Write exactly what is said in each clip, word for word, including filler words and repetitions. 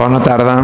Bona tarda.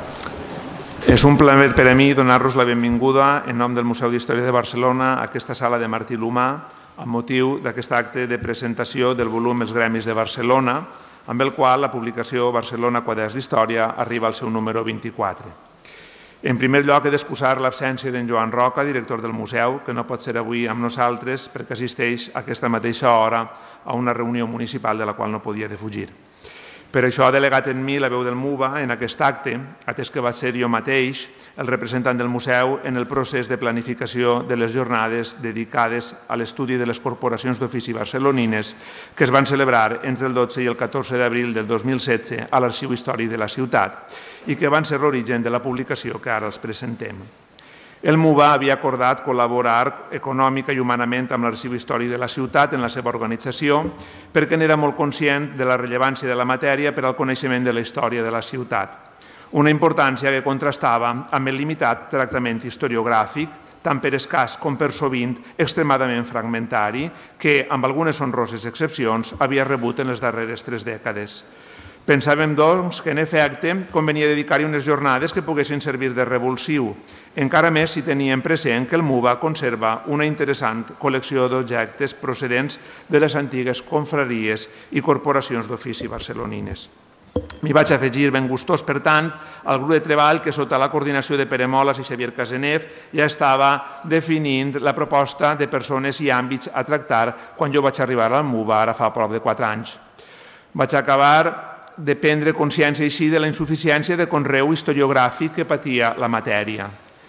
És un plaer per a mi donar-vos la benvinguda en nom del Museu d'Història de Barcelona a aquesta sala de Martí l'Humà amb motiu d'aquest acte de presentació del volum Els Gremis de Barcelona, amb el qual la publicació Barcelona Quaderns d'Història arriba al seu número vint-i-quatre. En primer lloc, he d'excusar l'absència d'en Joan Roca, director del museu, que no pot ser avui amb nosaltres perquè assisteix a aquesta mateixa hora a una reunió municipal de la qual no podia defugir. Per això ha delegat en mi la veu del MUVA en aquest acte, atès que va ser jo mateix el representant del museu en el procés de planificació de les jornades dedicades a l'estudi de les corporacions d'ofici barcelonines que es van celebrar entre el dotze i el catorze d'abril del dos mil setze a l'Arxiu Històric de la Ciutat i que van ser l'origen de la publicació que ara els presentem. El MUVA havia acordat col·laborar econòmica i humanament amb l'Arxiu Històric de la Ciutat en la seva organització perquè n'era molt conscient de la rellevància de la matèria per al coneixement de la història de la ciutat. Una importància que contrastava amb el limitat tractament historiogràfic, tant per escàs com per sovint extremadament fragmentari, que, amb algunes honroses excepcions, havia rebut en les darreres tres dècades. Pensàvem, doncs, que en efecte convenia dedicar-hi unes jornades que poguessin servir de revulsiu, encara més si teníem present que el MUVA conserva una interessant col·lecció d'objectes procedents de les antigues confraries i corporacions d'ofici barcelonines. M'hi vaig afegir ben gustós, per tant, al grup de treball que sota la coordinació de Pere Moles i Xavier Casenev ja estava definint la proposta de persones i àmbits a tractar quan jo vaig arribar al MUVA, ara fa prop de quatre anys. Vaig acabar de prendre consciència així de la insuficiència de conreu historiogràfic que patia la matèria.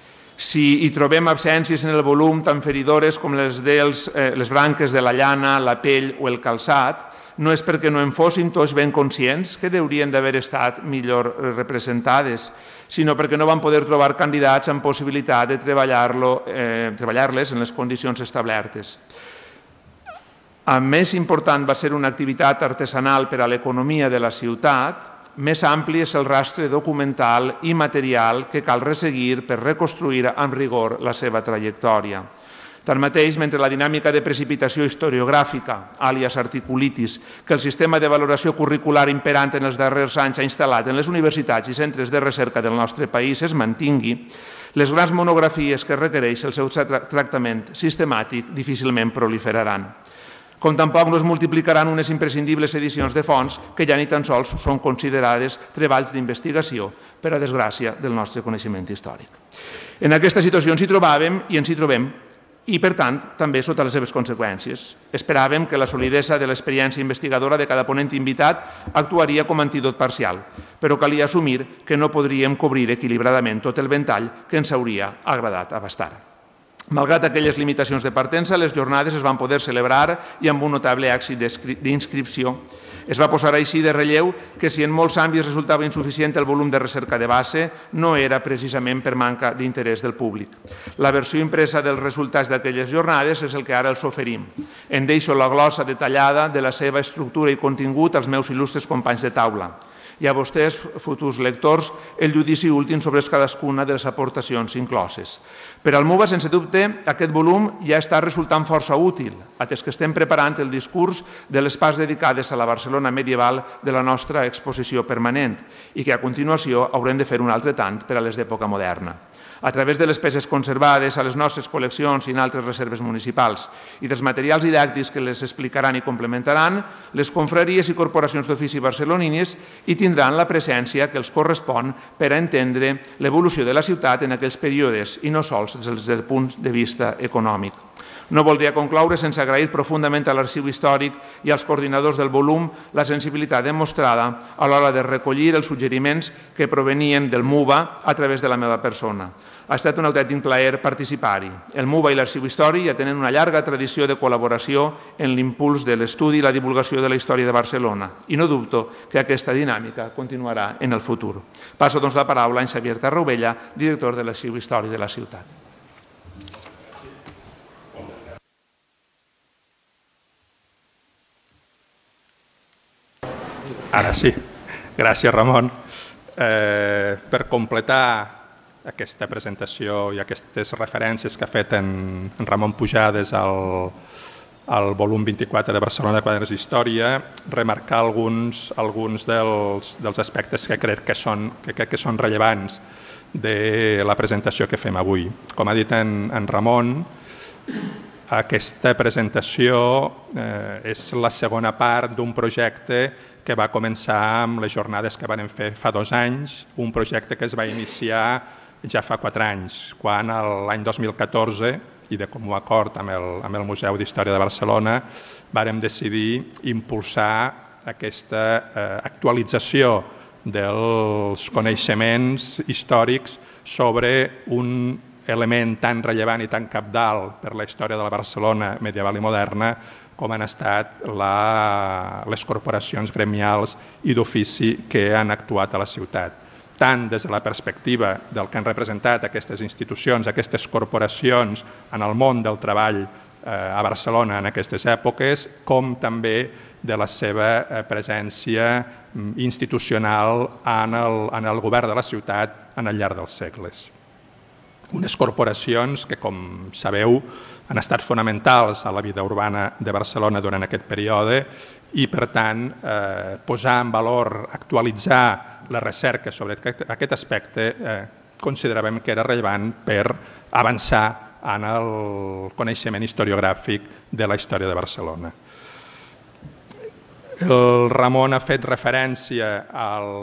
Si hi trobem absències en el volum tan feridores com les de les branques de la llana, la pell o el calçat, no és perquè no en fóssim tots ben conscients que haurien d'haver estat millor representades, sinó perquè no van poder trobar candidats amb possibilitat de treballar-les en les condicions establertes. A més important va ser una activitat artesanal per a l'economia de la ciutat, més ampli és el rastre documental i material que cal resseguir per reconstruir amb rigor la seva trajectòria. Tanmateix, mentre la dinàmica de precipitació historiogràfica, àlies articulitis, que el sistema de valoració curricular imperant en els darrers anys ha instal·lat en les universitats i centres de recerca del nostre país es mantingui, les grans monografies que requereix el seu tractament sistemàtic difícilment proliferaran. Com tampoc no es multiplicaran unes imprescindibles edicions de fonts que ja ni tan sols són considerades treballs d'investigació, per a desgràcia del nostre coneixement històric. En aquesta situació ens hi trobàvem i ens hi trobem, i per tant també sota les seves conseqüències. Esperàvem que la solidesa de l'experiència investigadora de cada ponent invitat actuaria com a antídot parcial, però calia assumir que no podríem cobrir equilibradament tot el ventall que ens hauria agradat abastar. Malgrat aquelles limitacions de partença, les jornades es van poder celebrar i amb un notable èxit d'inscripció. Es va posar així de relleu que si en molts àmbits resultava insuficient el volum de recerca de base, no era precisament per manca d'interès del públic. La versió impresa dels resultats d'aquelles jornades és el que ara els oferim. En deixo la glossa detallada de la seva estructura i contingut als meus il·lustres companys de taula. I a vostès, futurs lectors, el judici últim sobre cadascuna de les aportacions incloses. Per al MUVA, sense dubte, aquest volum ja està resultant força útil, atès que estem preparant el discurs de les parts dedicades a la Barcelona medieval de la nostra exposició permanent i que a continuació haurem de fer un altre tant per a les d'època moderna. A través de les peces conservades a les nostres col·leccions i en altres reserves municipals i dels materials didàctics que les explicaran i complementaran, les confraries i corporacions d'ofici barcelonines hi tindran la presència que els correspon per a entendre l'evolució de la ciutat en aquells períodes i no sols des del punt de vista econòmic. No voldria concloure sense agrair profundament a l'Arxiu Històric i als coordinadors del volum la sensibilitat demostrada a l'hora de recollir els suggeriments que provenien del MUVA a través de la meva persona. Ha estat un autèntic plaer participar-hi. El MUVA i l'Arxiu Històric ja tenen una llarga tradició de col·laboració en l'impuls de l'estudi i la divulgació de la història de Barcelona i no dubto que aquesta dinàmica continuarà en el futur. Passo doncs la paraula a en Xavier Tarraubella, director de l'Arxiu Històric de la Ciutat. Ara sí. Gràcies, Ramon. Eh, per completar aquesta presentació i aquestes referències que ha fet en, en Ramon Pujades al, al volum vint-i-quatre de Barcelona Quadres d'Història, remarcar alguns, alguns dels, dels aspectes que crec que són, que crec que són rellevants de la presentació que fem avui. Com ha dit en, en Ramon, aquesta presentació eh, és la segona part d'un projecte que va començar amb les jornades que vam fer fa dos anys, un projecte que es va iniciar ja fa quatre anys, quan l'any dos mil catorze, i de comú acord amb el, amb el Museu d'Història de Barcelona, vàrem decidir impulsar aquesta eh, actualització dels coneixements històrics sobre un element tan rellevant i tan cabdal per la història de la Barcelona medieval i moderna com han estat la, les corporacions gremials i d'ofici que han actuat a la ciutat. Tant des de la perspectiva del que han representat aquestes institucions, aquestes corporacions en el món del treball a Barcelona en aquestes èpoques, com també de la seva presència institucional en el, en el govern de la ciutat en el llarg dels segles. Unes corporacions que, com sabeu, han estat fonamentals a la vida urbana de Barcelona durant aquest període i, per tant, eh, posar en valor, actualitzar la recerca sobre aquest aspecte eh, consideràvem que era rellevant per avançar en el coneixement historiogràfic de la història de Barcelona. El Ramon ha fet referència al,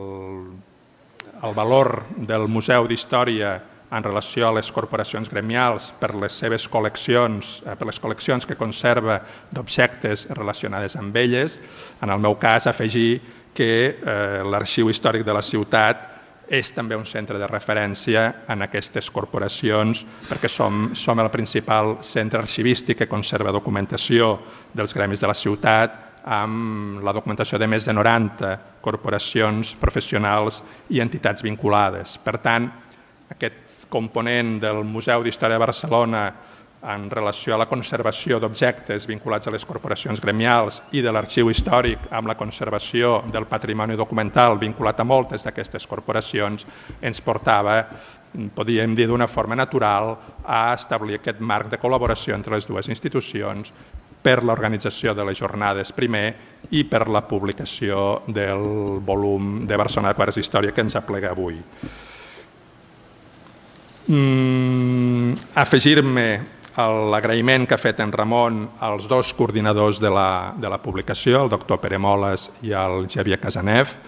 al valor del Museu d'Història en relació a les corporacions gremials per les seves col·leccions, per les col·leccions que conserva d'objectes relacionades amb elles. En el meu cas, afegir que eh, l'Arxiu Històric de la Ciutat és també un centre de referència en aquestes corporacions perquè som, som el principal centre arxivístic que conserva documentació dels gremis de la ciutat amb la documentació de més de noranta corporacions professionals i entitats vinculades. Per tant, aquest component del Museu d'Història de Barcelona en relació a la conservació d'objectes vinculats a les corporacions gremials i de l'arxiu històric amb la conservació del patrimoni documental vinculat a moltes d'aquestes corporacions ens portava, podríem dir d'una forma natural, a establir aquest marc de col·laboració entre les dues institucions per l'organització de les jornades primer i per la publicació del volum de Barcelona Quadres d'Història que ens aplega avui. Mm, afegir-me l'agraïment que ha fet en Ramon als dos coordinadors de la, de la publicació, el doctor Pere Moles i el Xavier Casanev.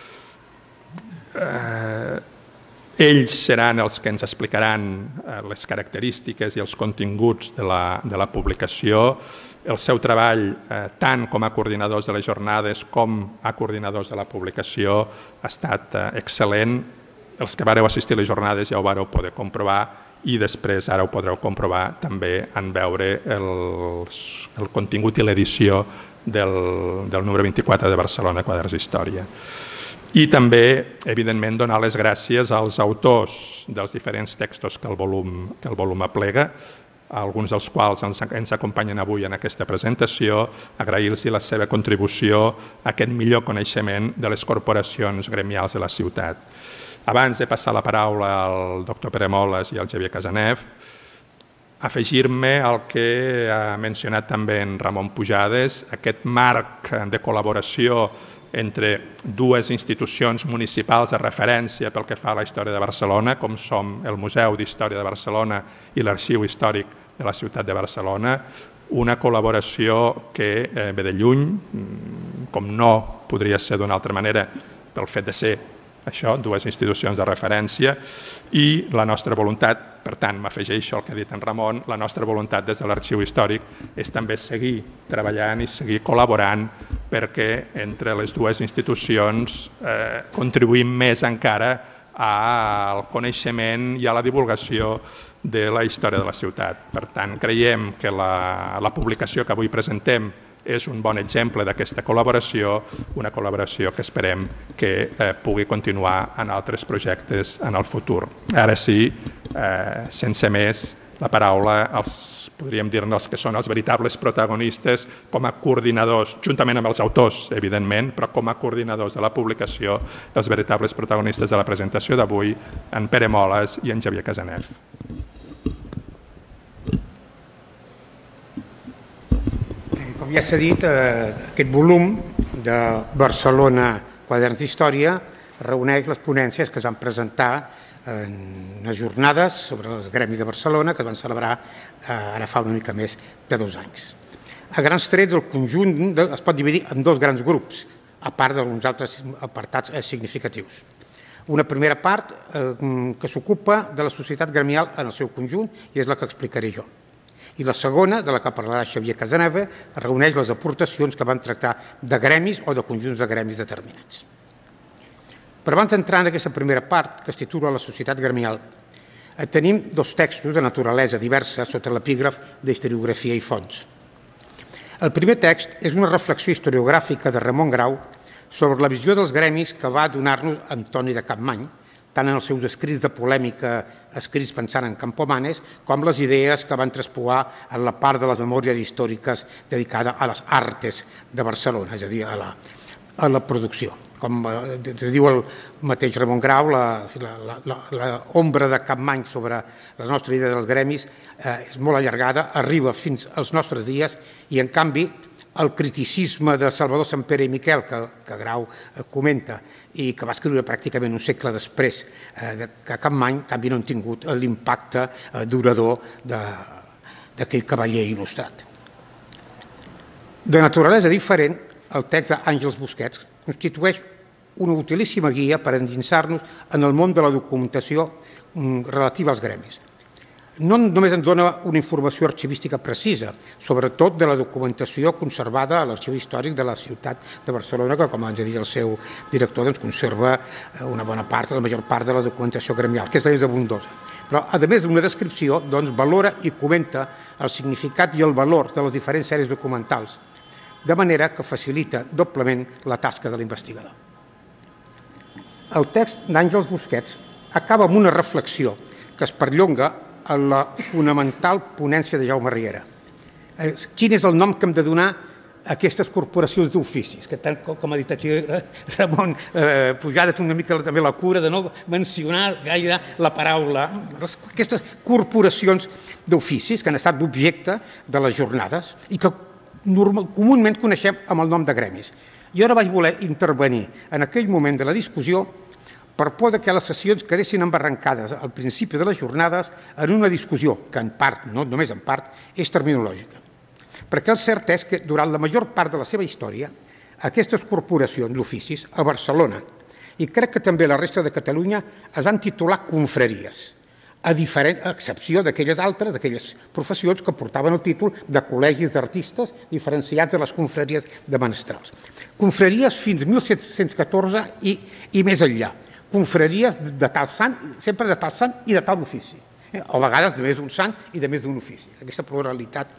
Eh, ells seran els que ens explicaran les característiques i els continguts de la, de la publicació. El seu treball, eh, tant com a coordinadors de les jornades com a coordinadors de la publicació, ha estat eh, excel·lent. Els que vareu assistir a les jornades ja ho vareu poder comprovar i després ara ho podreu comprovar també en veure el, el contingut i l'edició del, del número vint-i-quatre de Barcelona Quadres d'Història. I també, evidentment, donar les gràcies als autors dels diferents textos que el volum, que el volum aplega, alguns dels quals ens, ens acompanyen avui en aquesta presentació, agrair-los la seva contribució a aquest millor coneixement de les corporacions gremials de la ciutat. Abans de passar la paraula al doctor Pere Moles i al Xavier Casanev, afegir-me al que ha mencionat també en Ramon Pujades, aquest marc de col·laboració entre dues institucions municipals de referència pel que fa a la història de Barcelona, com som el Museu d'Història de Barcelona i l'Arxiu Històric de la Ciutat de Barcelona, una col·laboració que ve de lluny, com no podria ser d'una altra manera pel fet de ser això, dues institucions de referència, i la nostra voluntat, per tant, m'afegeixo al que ha dit en Ramon, la nostra voluntat des de l'Arxiu Històric és també seguir treballant i seguir col·laborant perquè entre les dues institucions eh, contribuïm més encara al coneixement i a la divulgació de la història de la ciutat. Per tant, creiem que la, la publicació que avui presentem és un bon exemple d'aquesta col·laboració, una col·laboració que esperem que eh, pugui continuar en altres projectes en el futur. Ara sí, eh, sense més, la paraula als, podríem dir-ne, els que són els veritables protagonistes com a coordinadors, juntament amb els autors, evidentment, però com a coordinadors de la publicació, els veritables protagonistes de la presentació d'avui, en Pere Moles i en Xavier Casanev. Com ja s'ha dit, aquest volum de Barcelona, quaderns d'història, reuneix les ponències que es van presentar en unes jornades sobre els gremis de Barcelona que es van celebrar ara fa una mica més de dos anys. A grans trets, el conjunt es pot dividir en dos grans grups, a part d'uns altres apartats significatius. Una primera part que s'ocupa de la societat gremial en el seu conjunt i és la que explicaré jo. I la segona, de la que parlarà Xavier Casanova, reuneix les aportacions que van tractar de gremis o de conjunts de gremis determinats. Però abans d'entrar en aquesta primera part, que es titula La societat gremial, tenim dos textos de naturalesa diversa sota l'epígraf d'historiografia i fonts. El primer text és una reflexió historiogràfica de Ramon Grau sobre la visió dels gremis que va donar-nos Antoni de Capmany, tant en els seus escrits de polèmica escrits pensant en Campomanes, com les idees que van traspuar en la part de les memòries històriques dedicada a les artes de Barcelona, és a dir, a la, a la producció. Com diu el mateix Ramon Grau, l'ombra de Capmany sobre la nostra idea dels gremis és molt allargada, arriba fins als nostres dies i, en canvi, el criticisme de Salvador Sampere i Miquel, que Grau comenta, i que va escriure pràcticament un segle després que Capmany, en canvi no han tingut l'impacte durador d'aquell cavaller il·lustrat. De naturalesa diferent, el text d'Àngels Busquets constitueix una utilíssima guia per endinsar-nos en el món de la documentació relativa als gremis. No només ens dona una informació arxivística precisa, sobretot de la documentació conservada a l'Arxiu Històric de la ciutat de Barcelona, que, com ens ha dit el seu director, conserva una bona part, la major part de la documentació gremial, que és la més abundosa. Però, a més d'una descripció, valora i comenta el significat i el valor de les diferents sèries documentals, de manera que facilita doblement la tasca de l'investigador. El text d'Àngels Busquets acaba amb una reflexió que es perllonga a la fonamental ponència de Jaume Riera. Quin és el nom que hem de donar a aquestes corporacions d'oficis? Que tant com ha dit aquí Ramon Pujada, té una mica també la cura de no mencionar gaire la paraula. Aquestes corporacions d'oficis que han estat d'objecte de les jornades i que comúment coneixem amb el nom de gremis. Jo ara vaig voler intervenir en aquell moment de la discussió per por que les sessions quedessin embarrancades al principi de les jornades en una discussió que en part, no només en part, és terminològica. Perquè el cert és que durant la major part de la seva història aquestes corporacions d'oficis a Barcelona i crec que també a la resta de Catalunya es van titular confraries, a excepció d'aquelles altres, d'aquelles professions que portaven el títol de col·legis d'artistes diferenciats de les confraries de menestrals. Confraries fins mil set-cents catorze i més enllà. Confraries de tal sant, sempre de tal sant i de tal ofici, o a vegades de més d'un sant i de més d'un ofici. Aquesta pluralitat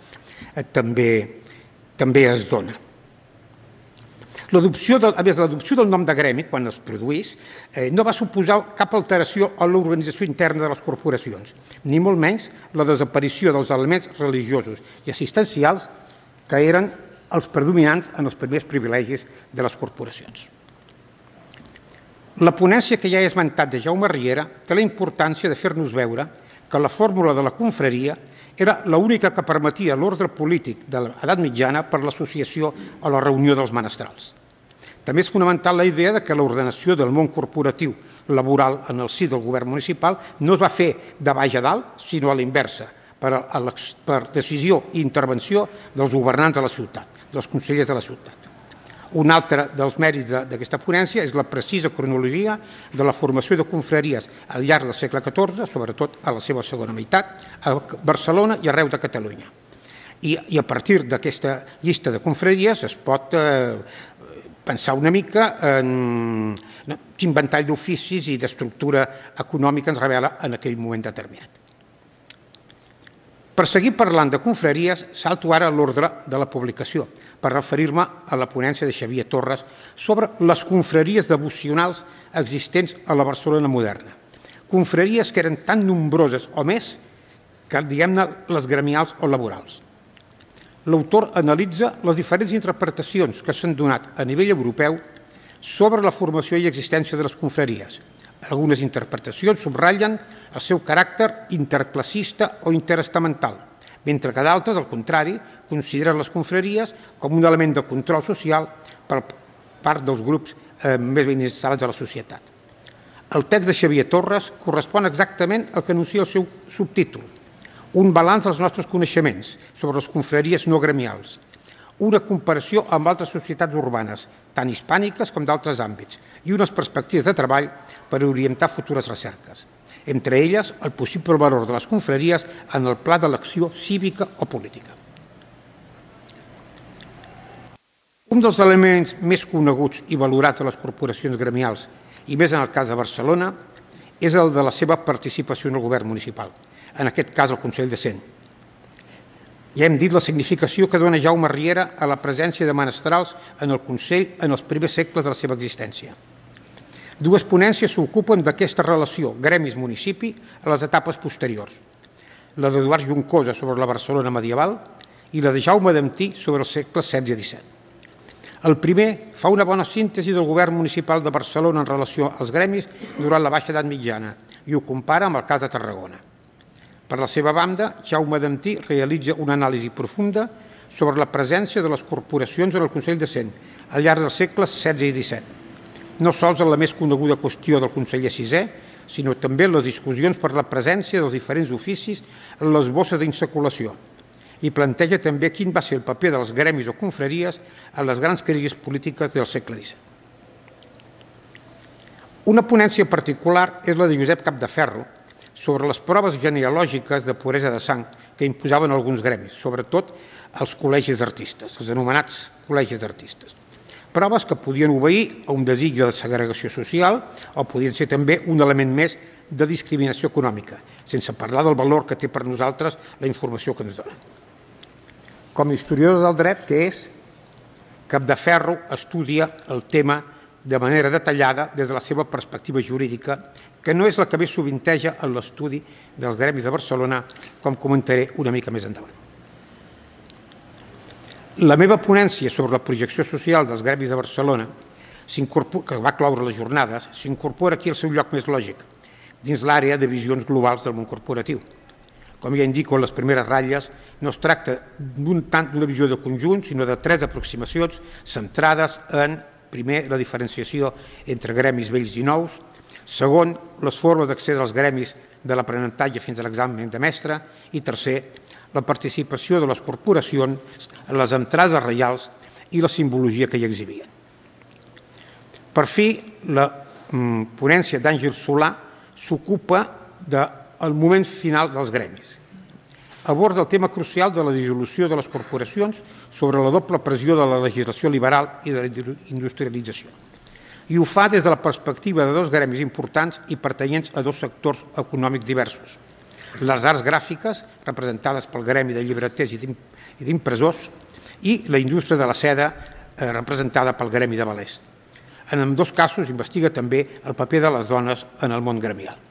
també es dona. L'adopció del nom de gremi, quan es produís, no va suposar cap alteració a l'organització interna de les corporacions, ni molt menys la desaparició dels elements religiosos i assistencials que eren els predominants en els primers privilegis de les corporacions. La ponència que ja he esmentat de Jaume Riera té la importància de fer-nos veure que la fórmula de la confraria era l'única que permetia l'ordre polític de l'edat mitjana per l'associació o la reunió dels menestrals. També és fonamental la idea que l'ordenació del món corporatiu laboral en el si del govern municipal no es va fer de baix a dalt, sinó a l'inversa, per decisió i intervenció dels governants de la ciutat, dels consellers de la ciutat. Un altre dels mèrits d'aquesta ponència és la precisa cronologia de la formació de confraries al llarg del segle catorze, sobretot a la seva segona meitat, a Barcelona i arreu de Catalunya. I a partir d'aquesta llista de confraries es pot pensar una mica en quin ventall d'oficis i d'estructura econòmica ens revela en aquell moment determinat. Per seguir parlant de confraries, salto ara a l'ordre de la publicació, per referir-me a la ponència de Xavier Torres sobre les confraries devocionals existents a la Barcelona moderna. Confraries que eren tan nombroses o més que, diguem-ne, les gremials o laborals. L'autor analitza les diferents interpretacions que s'han donat a nivell europeu sobre la formació i existència de les confraries. Algunes interpretacions subratllen el seu caràcter interclassista o interestamental, mentre que d'altres, al contrari, consideren les confraries com un element de control social per part dels grups més ben instal·lats a la societat. El text de Xavier Torres correspon exactament al que anuncia el seu subtítol, un balanç dels nostres coneixements sobre les confraries no gremials, una comparació amb altres societats urbanes, tant hispàniques com d'altres àmbits, i unes perspectives de treball per orientar futures recerques, entre elles el possible valor de les confraries en el pla de l'acció cívica o política. Un dels elements més coneguts i valorats de les corporacions gremials, i més en el cas de Barcelona, és el de la seva participació en el govern municipal, en aquest cas el Consell de Cent. Ja hem dit la significació que dona Jaume Riera a la presència de menestrals en el Consell en els primers segles de la seva existència. Dues ponències s'ocupen d'aquesta relació gremis-municipi a les etapes posteriors, la d'Eduard Juncosa sobre la Barcelona medieval i la de Jaume Damtí sobre els segles setze i disset. El primer fa una bona síntesi del govern municipal de Barcelona en relació als gremis durant la Baixa Edat Mitjana i ho compara amb el cas de Tarragona. Per la seva banda, Jaume Damtí realitza una anàlisi profunda sobre la presència de les corporacions en el Consell de Cent al llarg dels segles setze i disset, no sols en la més coneguda qüestió del conseller sisè, sinó també en les discussions per la presència dels diferents oficis en les bosses d'insaculació, i planteja també quin va ser el paper dels gremis o confraries en les grans crisis polítiques del segle disset. Una ponència particular és la de Josep Capdeferro sobre les proves genealògiques de puresa de sang que imposaven alguns gremis, sobretot els col·legis d'artistes, els anomenats col·legis d'artistes. Proves que podien obeir a un desig de segregació social o podien ser també un element més de discriminació econòmica, sense parlar del valor que té per nosaltres la informació que ens donen. Com a historiador del dret que és, Capdeferro estudia el tema de manera detallada des de la seva perspectiva jurídica, que no és la que més sovinteja en l'estudi dels gremis de Barcelona, com comentaré una mica més endavant. La meva ponència sobre la projecció social dels gremis de Barcelona, que va cloure les jornades, s'incorpora aquí al seu lloc més lògic, dins l'àrea de visions globals del món corporatiu. Com ja indico en les primeres ratlles, no es tracta d'un tant d'una visió de conjunt, sinó de tres aproximacions centrades en, primer, la diferenciació entre gremis vells i nous, segon, les formes d'accés als gremis de l'aprenentatge fins a l'examen de mestre, i tercer, la participació de les corporacions en les entrades reials i la simbologia que hi exhibien. Per fi, la ponència d'Àngel Solà s'ocupa del moment final dels gremis. Aborda el tema crucial de la dissolució de les corporacions sobre la doble pressió de la legislació liberal i de la industrialització. I ho fa des de la perspectiva de dos gremis importants i pertanyents a dos sectors econòmics diversos. Les arts gràfiques, representades pel gremi de llibreters i d'impressors, i la indústria de la seda, representada pel gremi de velers. En ambdós casos investiga també el paper de les dones en el món gremial.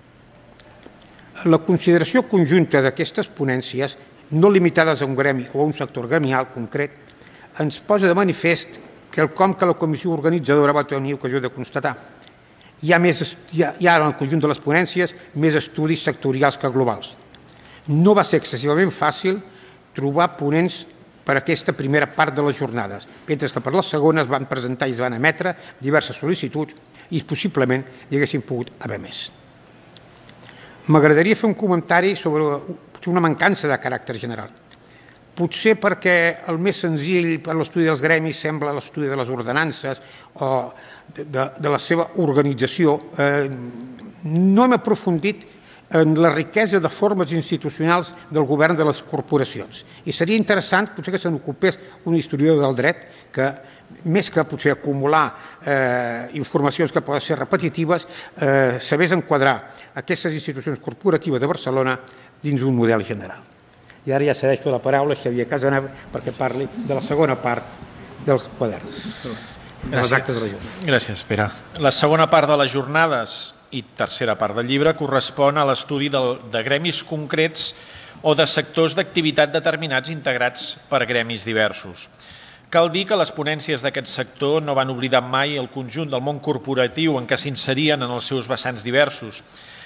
La consideració conjunta d'aquestes ponències, no limitades a un gremi o a un sector gremial concret, ens posa de manifest quelcom que la comissió organitzadora va tenir ocasió de constatar. Hi ha, més, hi ha, hi ha en el conjunt de les ponències més estudis sectorials que globals. No va ser excessivament fàcil trobar ponents per a aquesta primera part de les jornades, mentre que per les segones van presentar i es van emetre diverses sol·licituds i possiblement hi haguessin pogut haver més. M'agradaria fer un comentari sobre una mancança de caràcter general. Potser perquè el més senzill per l'estudi dels gremis sembla l'estudi de les ordenances o de, de, de la seva organització. Eh, no hem aprofundit en la riquesa de formes institucionals del govern de les corporacions. I seria interessant, potser que se n'ocupés un historiador del dret que, més que potser acumular eh, informacions que poden ser repetitives, eh, sabés enquadrar aquestes institucions corporatives de Barcelona dins un model general. I ara ja cedeixo la paraula a Xavier Casanova perquè parli de la segona part dels quaderns, de les actes de la jornada. Gràcies, Pere. La segona part de les jornades i tercera part del llibre correspon a l'estudi de gremis concrets o de sectors d'activitat determinats integrats per gremis diversos. Cal dir que les ponències d'aquest sector no van oblidar mai el conjunt del món corporatiu en què s'inserien en els seus vessants diversos,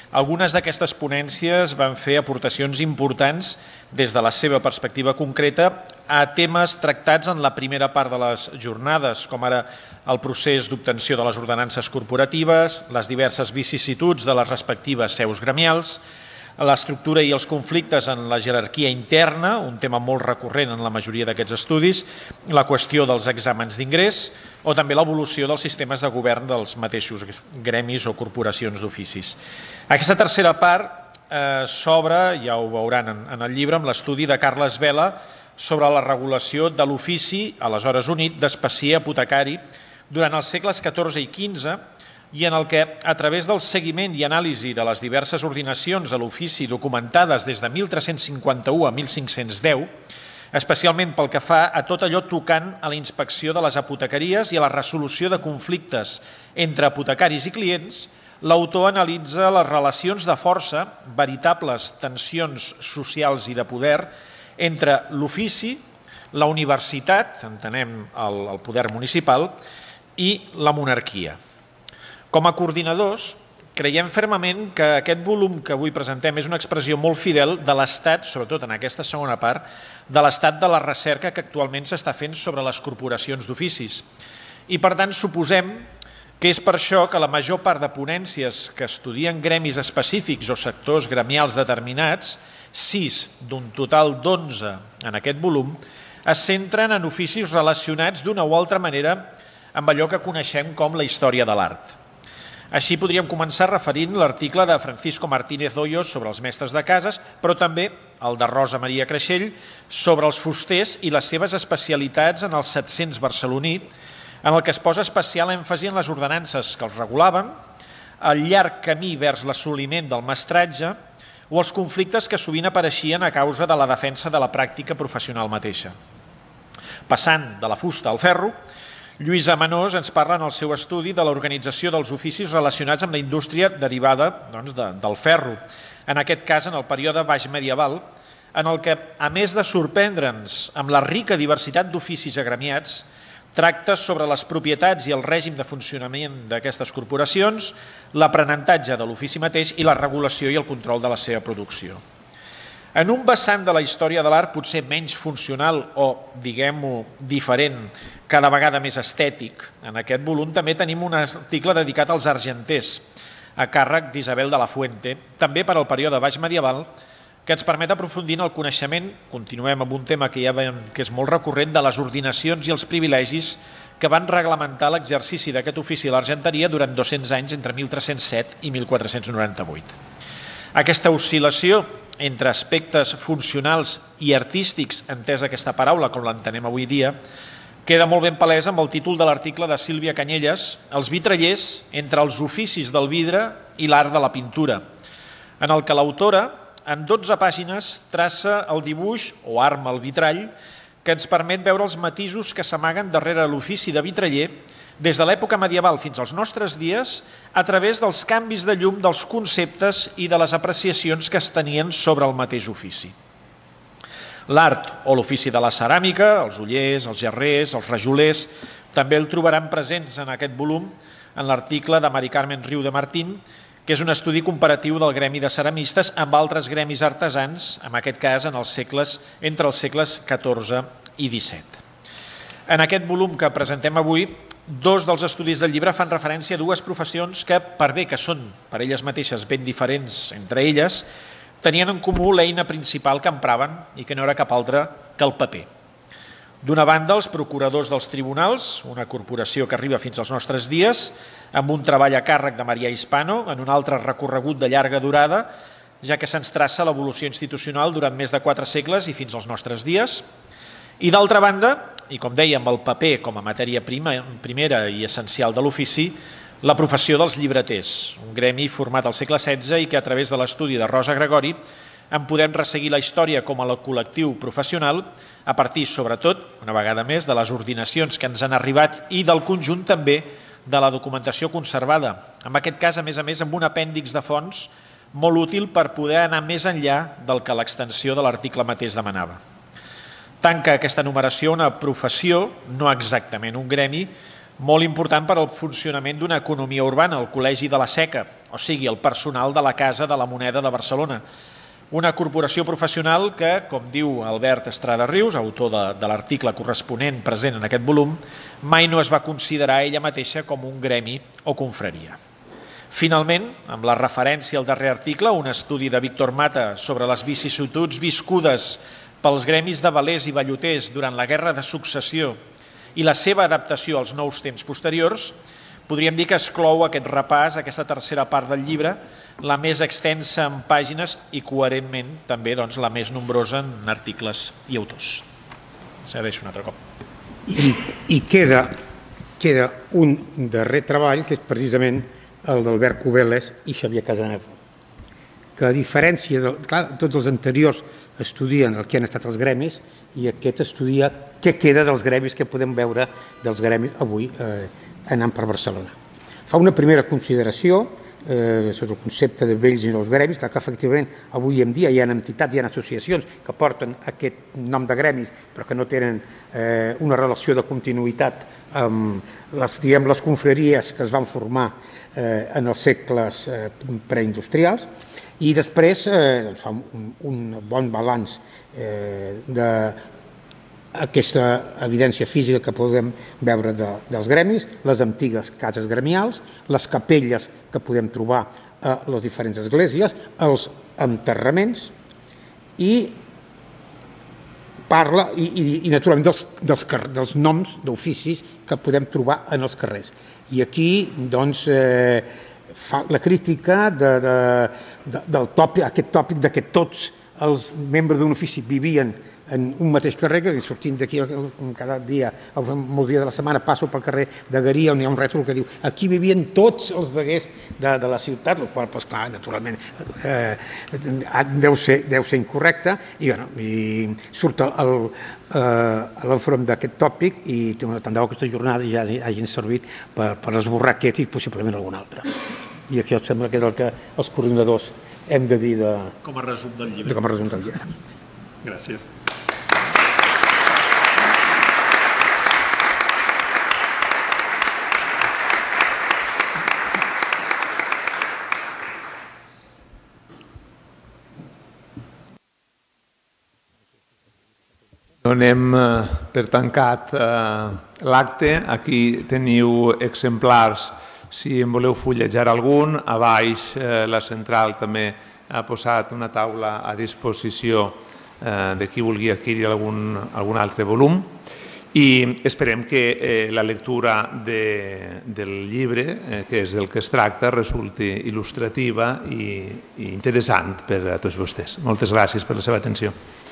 Algunes d'aquestes ponències van fer aportacions importants des de la seva perspectiva concreta a temes tractats en la primera part de les jornades, com ara el procés d'obtenció de les ordenances corporatives, les diverses vicissituds de les respectives seus gremials, l'estructura i els conflictes en la jerarquia interna, un tema molt recurrent en la majoria d'aquests estudis, la qüestió dels exàmens d'ingrés o també l'evolució dels sistemes de govern dels mateixos gremis o corporacions d'oficis. Aquesta tercera part eh, s'obre, ja ho veuran en, en el llibre, amb l'estudi de Carles Vela sobre la regulació de l'ofici, aleshores unit, d'especier apotecari durant els segles catorze i quinze, i en el que, a través del seguiment i anàlisi de les diverses ordinacions de l'ofici documentades des de mil tres-cents cinquanta-u a mil cinc-cents deu, especialment pel que fa a tot allò tocant a la inspecció de les apotecaries i a la resolució de conflictes entre apotecaris i clients, l'autor analitza les relacions de força, veritables tensions socials i de poder, entre l'ofici, la universitat, entenem el, el poder municipal, i la monarquia. Com a coordinadors, creiem fermament que aquest volum que avui presentem és una expressió molt fidel de l'estat, sobretot en aquesta segona part, de l'estat de la recerca que actualment s'està fent sobre les corporacions d'oficis. I per tant suposem que és per això que la major part de ponències que estudien gremis específics o sectors gremials determinats, sis d'un total d'onze en aquest volum, es centren en oficis relacionats d'una o altra manera amb allò que coneixem com la història de l'art. Així podríem començar referint l'article de Francisco Martínez Hoyos sobre els mestres de cases, però també el de Rosa Maria Creixell sobre els fusters i les seves especialitats en el set-cents barceloní, en el que es posa especial èmfasi en les ordenances que els regulaven, el llarg camí vers l'assoliment del mestratge o els conflictes que sovint apareixien a causa de la defensa de la pràctica professional mateixa. Passant de la fusta al ferro, Lluís Amenós ens parla en el seu estudi de l'organització dels oficis relacionats amb la indústria derivada doncs, de, del ferro, en aquest cas en el període baix medieval, en el que, a més de sorprendre'ns amb la rica diversitat d'oficis agremiats, tracta sobre les propietats i el règim de funcionament d'aquestes corporacions, l'aprenentatge de l'ofici mateix i la regulació i el control de la seva producció. En un vessant de la història de l'art potser menys funcional o, diguem-ho, diferent, cada vegada més estètic, en aquest volum també tenim un article dedicat als argenters, a càrrec d'Isabel de la Fuente, també per al període baix medieval, que ens permet aprofundir en el coneixement, continuem amb un tema que ja veiem que és molt recurrent, de les ordinacions i els privilegis que van reglamentar l'exercici d'aquest ofici a l'argenteria durant dos-cents anys entre mil tres-cents set i mil quatre-cents noranta-vuit. Aquesta oscil·lació entre aspectes funcionals i artístics, entès aquesta paraula com l'entenem avui dia, queda molt ben palesa amb el títol de l'article de Sílvia Canyelles, Els vitrallers entre els oficis del vidre i l'art de la pintura, en el que l'autora, en dotze pàgines, traça el dibuix o arma el vitrall que ens permet veure els matisos que s'amaguen darrere l'ofici de vitraller des de l'època medieval fins als nostres dies a través dels canvis de llum dels conceptes i de les apreciacions que es tenien sobre el mateix ofici. L'art o l'ofici de la ceràmica, els ollers, els gerrers, els rajolers, també el trobaran presents en aquest volum en l'article de Mari Carmen Riu de Martín, que és un estudi comparatiu del gremi de ceramistes amb altres gremis artesans, en aquest cas en els segles, entre els segles catorze i disset. En aquest volum que presentem avui, dos dels estudis del llibre fan referència a dues professions que, per bé que són per elles mateixes ben diferents entre elles, tenien en comú l'eina principal que empraven i que no era cap altra que el paper. D'una banda, els procuradors dels tribunals, una corporació que arriba fins als nostres dies, amb un treball a càrrec de Maria Hispano, en un altre recorregut de llarga durada, ja que se'ns traça l'evolució institucional durant més de quatre segles i fins als nostres dies. I d'altra banda, i com dèiem, el paper com a matèria prima, primera i essencial de l'ofici, la professió dels llibreters, un gremi format al segle setze i que a través de l'estudi de Rosa Gregori en podem resseguir la història com a col·lectiu professional a partir, sobretot, una vegada més, de les ordinacions que ens han arribat i del conjunt també de la documentació conservada. En aquest cas, a més a més, amb un apèndix de fonts molt útil per poder anar més enllà del que l'extensió de l'article mateix demanava. Tanca aquesta numeració una professió, no exactament un gremi, molt important per al funcionament d'una economia urbana, el Col·legi de la Seca, o sigui, el personal de la Casa de la Moneda de Barcelona. Una corporació professional que, com diu Albert Estrada Rius, autor de, de l'article corresponent present en aquest volum, mai no es va considerar ella mateixa com un gremi o confraria. Finalment, amb la referència al darrer article, un estudi de Víctor Mata sobre les vicissituds viscudes pels gremis de velers i balloters durant la Guerra de Successió i la seva adaptació als nous temps posteriors, podríem dir que exclou aquest repàs, aquesta tercera part del llibre, la més extensa en pàgines i coherentment també doncs, la més nombrosa en articles i autors. Segueixo un altre cop. I, i queda, queda un darrer treball, que és precisament el d'Albert Cubeles i Xavier Casanevo, que a diferència de... Clar, tots els anteriors estudien el que han estat els gremis i aquest estudia què queda dels gremis que podem veure dels gremis avui eh, anant per Barcelona. Fa una primera consideració eh, sobre el concepte de vells i nous gremis, que, que efectivament avui en dia hi ha entitats, hi ha associacions que porten aquest nom de gremis però que no tenen eh, una relació de continuïtat amb les, diguem, les confraries que es van formar eh, en els segles eh, preindustrials. I després eh, fa un, un bon balanç eh, d'aquesta evidència física que podem veure de, dels gremis, les antigues cases gremials, les capelles que podem trobar a les diferents esglésies, els enterraments i parla, i, i, i naturalment dels, dels, dels noms d'oficis que podem trobar en els carrers. I aquí, doncs, eh, fa la crítica de, de, de, del tòpic, aquest tòpic de que tots els membres d'un ofici vivien en un mateix carrer, que sortint d'aquí cada dia, molts dies de la setmana, passo pel carrer de Garí, on hi ha un rètol que diu aquí vivien tots els deguers de, de la ciutat, el qual, doncs, clar, naturalment, eh, deu, ser, deu ser incorrecte, i, bueno, i surt el, eh, l'enfront d'aquest tòpic i tant de bo aquestes jornades ja hagin servit per, per esborrar aquest i possiblement algun altre. I això sembla que és el que els coordinadors hem de dir de, com a resum del llibre. De, com a resum del llibre. Gràcies. Donem per tancat l'acte. Aquí teniu exemplars si en voleu fullejar algun. A baix la central també ha posat una taula a disposició de qui vulgui adquirir algun, algun altre volum. I esperem que la lectura de, del llibre, que és del que es tracta, resulti il·lustrativa i, i interessant per a tots vostès. Moltes gràcies per la seva atenció.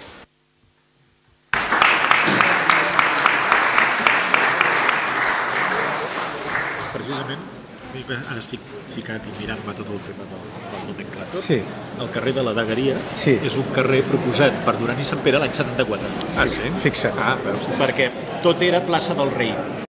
Ara estic ficat i mirant-me tot el tema del nomenclàtor. Sí. El carrer de la Dagueria sí. és un carrer proposat per Duran i Sant Pere l'any setanta-quatre. Ah, sí? Fixa't. Ah, veus? Perquè tot era plaça del Rei.